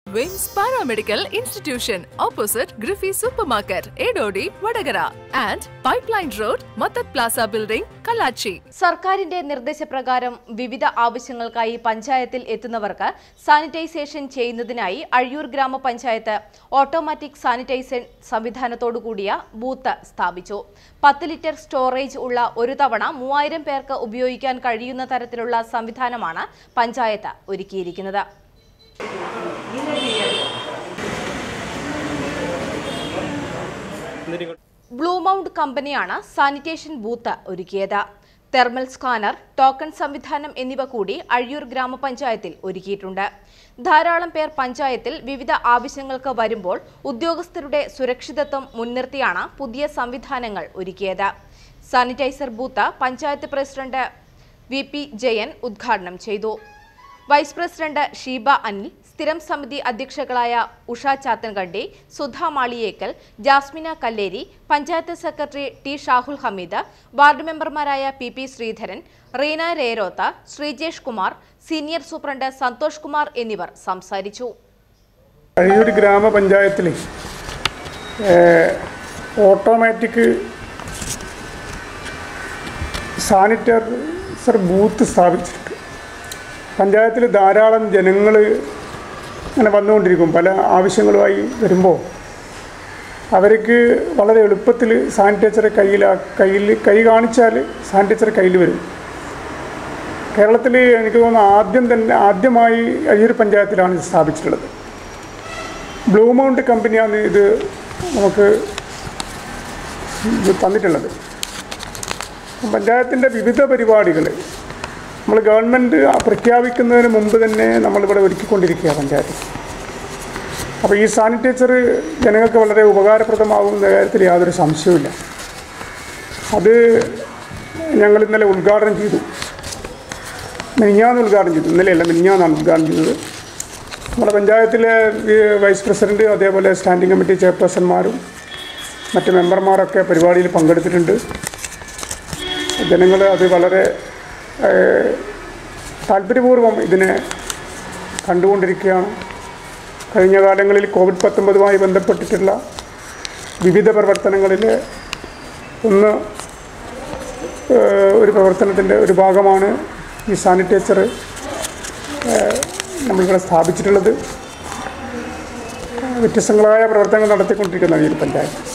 Wings Paramedical Institution, opposite Griffey Supermarket, Edodi, Vadagara, and Pipeline Road, Mathat Plaza Building, Kalachi. സർക്കാരിന്റെ നിർദ്ദേശപ്രകാരം വിവിധ ആവശ്യങ്ങൾക്കായി പഞ്ചായത്തിൽ എത്തുന്നവർക്ക് സാനിറ്റൈസേഷൻ ചെയ്യുന്നതിനായി അഴിയൂർ ഗ്രാമപഞ്ചായത്ത് ഓട്ടോമാറ്റിക് സാനിറ്റൈസേഷൻ സംവിധാനത്തോടുകൂടിയ ബൂത്ത് സ്ഥാപിച്ചു. 10 ലിറ്റർ സ്റ്റോറേജ് ഉള്ള ഒരു തവണ 3000 പേർക്ക് ഉപയോഗിക്കാൻ കഴിയുന്ന തരത്തിലുള്ള സംവിധാനമാണ് പഞ്ചായത്ത് ഒരുക്കിയിരിക്കുന്നത്. ബ്ലൂ മൗണ്ട് കമ്പനിയാണ് സാനിറ്റേഷൻ ബൂത്ത് ഒരുക്കിയത്. തെർമൽ സ്കാനർ, ടോക്കൺ സംവിധാനം എന്നിവ കൂടി അഴിയൂർ ഗ്രാമപഞ്ചായത്തിൽ ഒരുക്കിയിട്ടുണ്ട്. ധാരാളം പേർ പഞ്ചായത്തിൽ വിവിധ ആവശ്യങ്ങൾക്ക് വരുമ്പോൾ ഉദ്യോഗസ്ഥരുടെ സുരക്ഷിതത്വം മുൻനിർത്തിയാണ് പുതിയ സംവിധാനങ്ങൾ ഒരുക്കിയത്. Sanitiser booth panchayat president VP Jayan ഉദ്ഘാടനം ചെയ്തു. വൈസ് പ്രസിഡന്റ് ഷീബ അനിൽ, സ്ഥിരം സമിതി അധ്യക്ഷകളായ Usha Chathankandi, Sudha Maliyekkal, Jasmina Kalleri, panchayat secretary T Shahul Hameed, ward മെമ്പർമാരായ PP Sreedharan, Reena Rerotha, Sreejesh Kumar, senior superintendent Santhosh Kumar എന്നിവർ സംസാരിച്ചു. അഴിയൂർ ഗ്രാമപഞ്ചായത്തിൽ ഓട്ടോമാറ്റിക് സാനിറ്റൈസർ ബൂത്ത് സ്ഥാപിച്ചിട്ടുണ്ട്. പഞ്ചായത്തിൽ ധാരാളം ജനങ്ങൾ അങ്ങനെ വന്നുകൊണ്ടിരിക്കും. പല ആവശ്യങ്ങളുമായി വരുമ്പോൾ അവർക്ക് വളരെ എളുപ്പത്തിൽ സാനിറ്റൈസർ കൈ കാണിച്ചാൽ സാനിറ്റൈസർ കയ്യിൽ വരും. കേരളത്തിൽ എനിക്ക് തോന്നുന്നു ആദ്യമായി അഴിയൂർ പഞ്ചായത്തിലാണ് ഇത് സ്ഥാപിച്ചിട്ടുള്ളത്. ബ്ലൂ മൗണ്ട് കമ്പനിയാണ് ഇത് നമുക്ക് തന്നിട്ടുള്ളത്. പഞ്ചായത്തിൻ്റെ വിവിധ പരിപാടികൾ നമ്മൾ ഗവൺമെൻറ് പ്രഖ്യാപിക്കുന്നതിന് മുമ്പ് തന്നെ നമ്മളിവിടെ ഒരുക്കിക്കൊണ്ടിരിക്കുക പഞ്ചായത്ത്. അപ്പോൾ ഈ സാനിറ്റൈസർ ജനങ്ങൾക്ക് വളരെ ഉപകാരപ്രദമാകുന്ന കാര്യത്തിൽ യാതൊരു സംശയവുമില്ല. അത് ഞങ്ങൾ ഇന്നലെ ഉദ്ഘാടനം ചെയ്തു. മിനിഞ്ഞാന്ന് ഉദ്ഘാടനം ചെയ്തു. ഇന്നലെയല്ല, മിനിഞ്ഞാന്നാണ് ഉദ്ഘാടനം ചെയ്തത്. നമ്മുടെ പഞ്ചായത്തിലെ വൈസ് പ്രസിഡൻറ്റ്, അതേപോലെ സ്റ്റാൻഡിംഗ് കമ്മിറ്റി ചെയർപേഴ്സന്മാരും മറ്റ് മെമ്പർമാരൊക്കെ പരിപാടിയിൽ പങ്കെടുത്തിട്ടുണ്ട്. ജനങ്ങൾ അത് വളരെ താല്പര്യപൂർവ്വം ഇതിനെ കണ്ടുകൊണ്ടിരിക്കുകയാണ്. കഴിഞ്ഞ കാലങ്ങളിൽ COVID-19 ബന്ധപ്പെട്ടിട്ടുള്ള വിവിധ പ്രവർത്തനങ്ങളിൽ ഒരു പ്രവർത്തനത്തിൻ്റെ ഒരു ഭാഗമാണ് ഈ സാനിറ്റൈസർ നമ്മളിവിടെ സ്ഥാപിച്ചിട്ടുള്ളത്. വ്യത്യസ്തങ്ങളായ പ്രവർത്തനങ്ങൾ നടത്തിക്കൊണ്ടിരിക്കുന്ന ഈ പഞ്ചായത്ത്.